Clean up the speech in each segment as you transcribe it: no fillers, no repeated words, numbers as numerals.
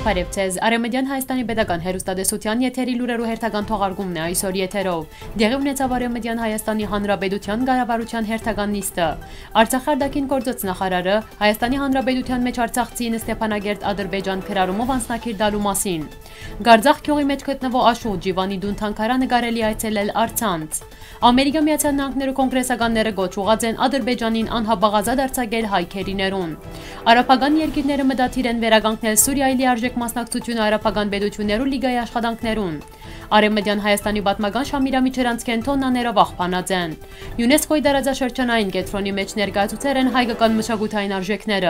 Բարևձեզ, Արեւմտեան Հայաստանի պետական հեռուստատեսության եթերի լուրերու հերթական թողարկումն է այսօր եթերով։ Դեղի ունեցաւ Արեւմտեան Հայաստանի Հանրապետութեան Կառավարութեան հերթական նիստը։ Արցախի ԱԳ գործած նախարարը Հայաստանի Հանրապետութեան մեջ արցախցիին Ստեփանակերտ Ատրպէյջան քրարումով անձնակիր դալու մասին։ Կարծախ գիւղի մեջ գտնվող Աշուղ Ջիվանի տուն-թանգարանը կարելի այցելել առցանց։ Ամերիկա Միացյալ Նահանգներու կոնգրեսականները գոչ ուղղած են Ատրպէյջանին անհապաղ ազատ արձակել հայ գերիներուն։ Արաբական երկիրները մտադիր են վերականգնել Սուրիայի լիարժեք մասնակցությունը արաբական պետություններու լիգայի աշխատանքներուն։ Արեւմտեան Հայաստանի պատմական Շամիրամի ջրանցքէն տոննաներով աղբանած են։ ՅՈՒՆԵՍԿՕ-ի դարաձաշրջանային կենտրոնի մեջ ներկայացուցել են հայկական մշակութային արժեքները։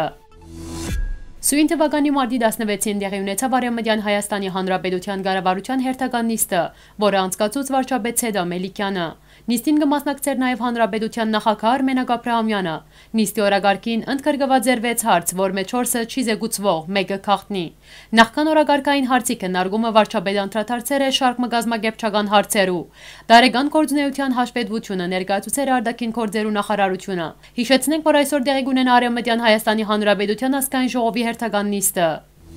Սույն թվականի մարտի 16-ին տեղի ունեցավ Արեւմտեան Հայաստանի Հանրապետութեան Կառավարութեան հերթական նիստը, որը անցկացուց վարչապետ Ամելիքյանը։ Նիստին կմասնակցեր նաև Հանրապետության նախագահ Մենակ Աբրահամյանը։ Նիստի օրագարկին ընդգրկված էր 6 հարց, որ մեջ 4-ը չի զեկուցվող, 1-ը քաղտնի։ Նախքան օրագարկային հարցի քննարկումը վարչապետը անդրադարձել է շարք մգազմագերբչական հարցերու։ Դարեգան գործունեության հաշվետվությունը ներկայացուցել է արտաքին գործերու նախարարությունը։ Հիշեցնենք, որ այսօր տեղի կունենա Արեւմտեան Հայաստանի Հանրապետության ազգային ժողովի հերթական նիստը։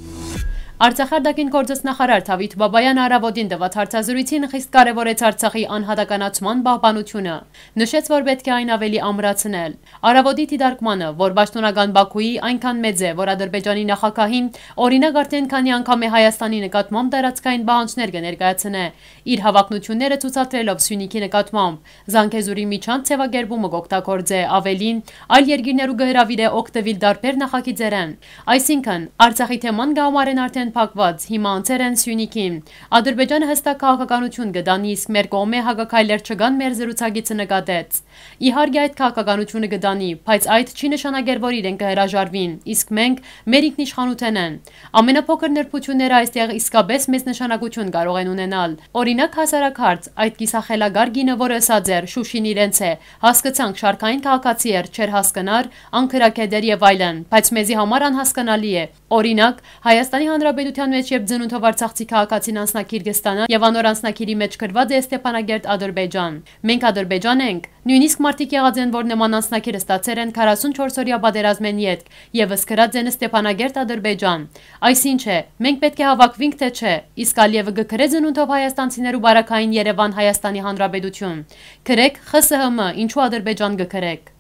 Արցախի ԱԳ գործած նախարար Թավիթ Բաբայանը առավոտին տված հարցազրույցին խիստ կարևորեց Արցախի անհատականացման պահպանությունը։ Նշեց, որ պետք է այն ավելի ամրացնել։ Առավոտի դիտարկմանը, որ պաշտոնական Բաքուի այնքան մեծ է, որ Ադրբեջանի նախագահին օրինակ արդեն քանի անգամ է Հայաստանի նկատմամբ տարածքային պահանջներ կներկայացնե, իր հավակնությունները ցուցադրելով Սյունիքի նկատմամբ։ Զանգեզուրի միջանց ձևակերպումը կօգտագործե, ավելին այլ երկիրներու կհրավիրե օգտվել տարբեր նախագիծերեն։ Այսինքն Արցախի թեման գամարեն արդեն փակված, հիմա անցեր են Սյունիքին։ Ադրբեջանը հստակ քաղաքականություն կդանի, իսկ մեր կողմէ հակակայլեր չկան, մեր զրուցակիցը նկատեց։ Իհարկե այդ քաղաքականությունը կդանի, բայց այդ չի նշանակեր, որ իրեն կհրաժարվին, իսկ մենք մեր ինքնիշխանութեն են։ Ամենափոքր նրբությունները այստեղ իսկապես մեծ նշանակություն կարող են ունենալ։ Օրինակ հասարակ հարց, այդ կիսախելագար գինը, որը ըսած էր Շուշին իրենց է, հասկացանք շարքային քաղաքացի էր, չէր հասկնար, անկրակետ էր եւ այլն, բայց մեզի համար անհասկանալի է։ Օրինակ Հայաստանի Հանրապետության մեջ երբ ծնունդով արցախցի քաղաքացին անձնակիր կստանա եւ անոր անձնակիրի մեջ գրված է Ստեփանակերտ Ատրպէյջան։ Մենք Ադրբեջան ենք, նույնիսկ մարդիկ եղած են, որ նման անձնակիր ստացել են 44-օրյա պատերազմեն յետք եւս գրած են Ստեփանակերտ Ատրպէյջան։ Այսինչ է, մենք պետք է հավաքվենք թե չէ, իսկ Ալիևը գկրե ծնունդով հայաստանցիներու բարակային Երևան Հայաստանի Հանրապետություն։ Գրեք ԽՍՀՄ, ինչու Ադրբեջան գկրեք։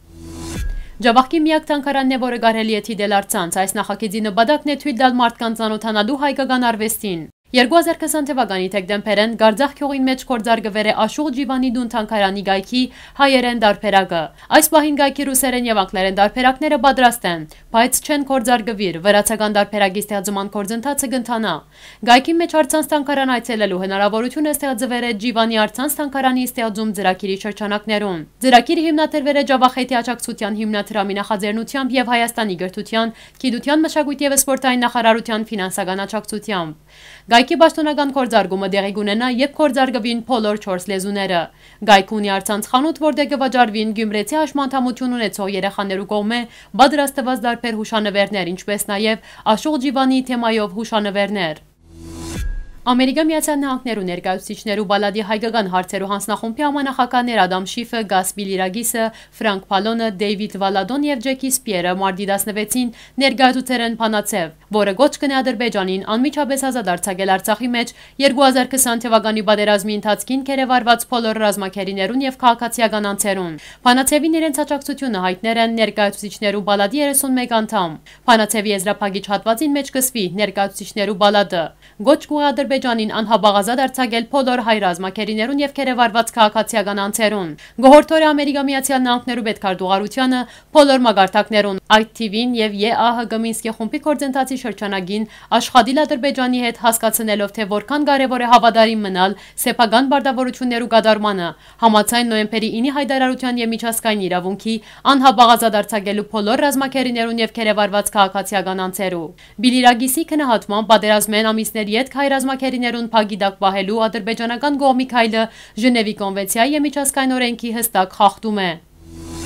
Ջավախքի միակ թանգարանն է, որը կարելի է թիդել առցանց, այս նախագիծի նպատակն է թույլ տալ մարդկանց ծանոթանալու հայկական արվեստին։ 2020 թվականի դեկտեմբերին Կարծախ գյուղին մեջ կորձարգվեր է Աշուղ Ջիվանի տուն-թանգարանի գայքի հայերեն դարբերակը։ Այս պահին գայքի ռուսերեն եւ անգլերեն դարբերակները պատրաստ են, բայց չեն կորձարգվիր, վրացական դարբերակի ստեղծման գործընթացը կընթանա։ Գայքի մեջ առցանց թանգարան այցելելու հնարավորությունը ստեղծվել է Ջիվանի առցանց թանգարանի ստեղծում ծրագիրի շրջանակներում։ Ծրագիրը հիմնադրվել է Ջավախետի աջակցության հիմնադրամի նախաձեռնությամբ եւ Հայաստանի գրթության, գիտության, մշակույթի եւ սպորտային նախարարության ֆինանսական աջակցությամբ։ Գայքի պաշտոնական կորձարգումը տեղի կունենա, երբ կորձարգվին բոլոր 4 լեզուները։ Գայքը ունի առցանց խանութ, որտեղ կվաճառվին գյումրեցի հաշմանդամություն ունեցող երեխաներու կողմէ պատրաստված տարբեր հուշանվերներ, ինչպես նաև Աշուղ Ջիվանի թեմայով հուշանվերներ։ Ամերիկա Միացյալ Նահանգներու ներկայացուցիչներու բալադի հայկական հարցերու հանձնախումբի համանախագահներ Ադամ Շիֆը, Գաս Բիլիրագիսը, Ֆրանկ Փալոնը, Դեյվիդ Վալադոն եւ Ջեկի Սպիերը մարտի 16-ին ներկայացուցել են փանացեւ, որը գոչ կնե Ադրբեջանին անմիջապես ազատ արձակել Արցախի մեջ 2020 թվականի պատերազմի ընթացքին քերեվարված բոլոր ռազմակերիներուն եւ քաղաքացիական անձերուն։ Փանացեւին իրենց աջակցությունը հայտներ են ներկայացուցիչներու բալադի 31 անդամ։ Փանացեւի եզրափակիչ հատվածին մեջ կսվի ներկայացուցիչներու բալադը։ Գոչ կուղի Ադրբեջանին անհապաղ ազատ արձակել բոլոր հայ ռազմակերիներուն եւ քերեվարված քաղաքացիական անձերուն։ Գողորթորը Ամերիկա Միացյալ Նահանգներու պետքարտուղարությանը բոլոր մագարտակներուն այդ թիվին եւ ԵԱՀԿ Մինսկի խումբի գործընթացի շրջանագին աշխատիլ Ադրբեջանի հետ հասկացնելով թե որքան կարեւոր է հավատարիմ մնալ սեփական բարդավորություններու կատարմանը, համաձայն նոյեմբերի 9-ի հայտարարության եւ միջազգային իրավունքի անհապաղ ազատ արձակելու բոլոր ռազմակերիներուն եւ քերեվարված քաղաքացիական անձերու։ Բիլիրագիսի քննադատման պատերազմեն ամիսներ յետք հայ ռազմակերիներուն փագիդակ պահելու ադրբեջանական կողմի քայլը Ժնևի կոնվենցիայի եւ միջազգային օրենքի հստակ խախտում է։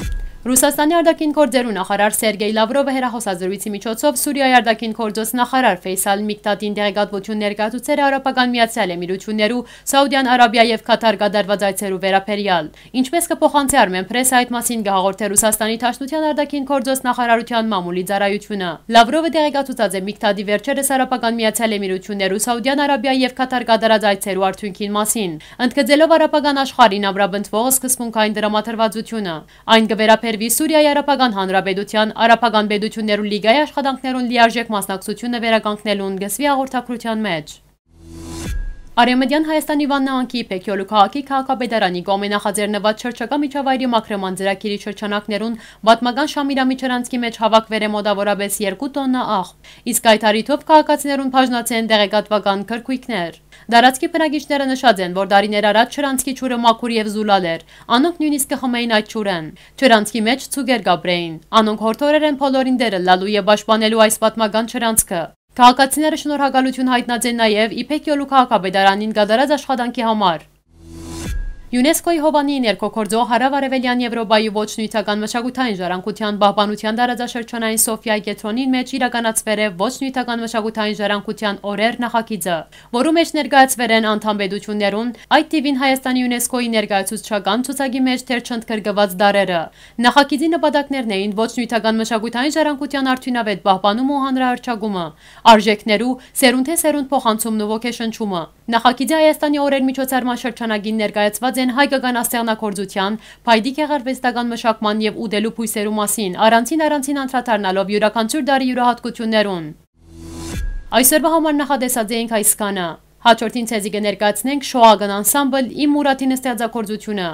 Ռուսաստանի արտաքին գործերու նախարար Սերգեյ Լավրովը հեռախոսազրույցի միջոցով Սուրիայի արտաքին գործոց նախարար Ֆեյսալ Միկդադին տեղեկատվություն ներկայացուցել է Արաբական Միացյալ Էմիրություններու, Սաուդյան Արաբիա եւ Կատար կատարված այցերու վերաբերյալ։ Ինչպես կփոխանցի Armen Press այդ մասին գահորթե Ռուսաստանի Դաշնության արտաքին գործոց նախարարության մամուլի ծառայությունը։ Լավրովը տեղեկացուցած է Միկդադի վերջերս Արաբական Միացյալ Էմիրություններու, Սաուդյան Արաբիա եւ Կատար կատարած այցերու արդյունքին մասին, ընդգծելով արաբական աշխարհին ամրապնդվող սկզբունքային դրամատրվածությունը։ Այն կվերապերվի Սուրիայի Արաբական Հանրապետութեան, Արաբական Պետություններու լիգայի աշխատանքներուն լիարժեք մասնակցությունը վերականգնելուն գսվի հաղորդակցության մեջ։ Արեւմտեան Հայաստանի Վաննաանքի Պեկյոլու քաղաքի քաղաքապետարանի կողմէ նախաձեռնված շրջակա միջավայրի մաքրման ծրագիրի շրջանակներուն պատմական Շամիրամի ջրանցքի մեջ հավաքվել է մոտավորապես 2 տոննա աղբ, իսկ այդ առիթով քաղաքացիներուն բաժնացեն տեղեկատվական քրքույկներ։ Դարածքի բնակիչները նշած են, որ դարիներ առաջ ջրանցքի ջուրը մաքուր եւ զուլալ էր, անոնք նույնիսկ կխմեին այդ ջուրեն։ Ջրանցքի մեջ ցուգեր կապրեին, անոնք հորթորեր են բոլորին դերը լալու եւ պաշտպանելու այս պատմական ջրանցքը։ Քաղաքացիները շնորհակալություն հայտնած են նաև Պեկյոլու քաղաքապետարանին կատարած աշխատանքի համար։ ՅՈՒՆԵՍԿՕ-ի Հովանի ներքոքորձող հարավ-արևելյան Եվրոպայի ոչ նյութական մշակութային ժառանգության պահպանության տարածաշրջանային Սոֆիայի կենտրոնին մեջ իրականացվել է ոչ նյութական մշակութային ժառանգության օրեր նախագիծը, որու մեջ ներկայացվել են անդամ պետություններուն, այդ թիվին Հայաստանի ՅՈՒՆԵՍԿՕ-ի ներկայացուցչական ցուցակի մեջ թեր չընդգրկված դարերը։ Նախագիծի նպատակներն էին ոչ նյութական մշակութային ժառանգության արդյունավետ պահպանումը ու հանրահռչակումը, արժեքներու սերունդ-թե-սերունդ փոխանցումն ու ոգեշնչումը։ Նախագիծի Հայաստանի օրեր միջոցառման շրջանագին ներկայացված են հայկական աստեղնագործության, փայտիկ գեղարվեստական մշակման եւ ուտելու բույսերու մասին, առանցին անդրադառնալով յուրաքանչյուր դարի յուրահատկություններուն։ Այսօրվա համար նախատեսած էինք այսքանը։ Հաջորդին ցեզի կներկայացնենք շոագն անսամբլ Իմ Մուրադին ստեղծագործությունը։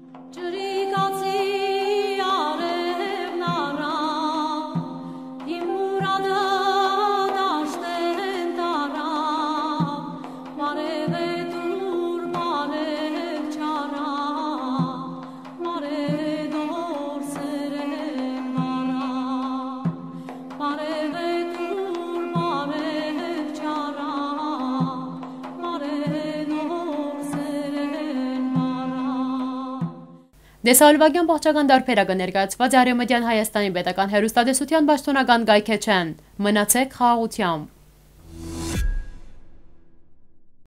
Դեսալվագյան բաղջական դարբերակը ներկայացված է Արեւմտեան Հայաստանի պետական հեռուստատեսության պաշտոնական գայքեչեն։ Մնացեք խաղաղությամբ։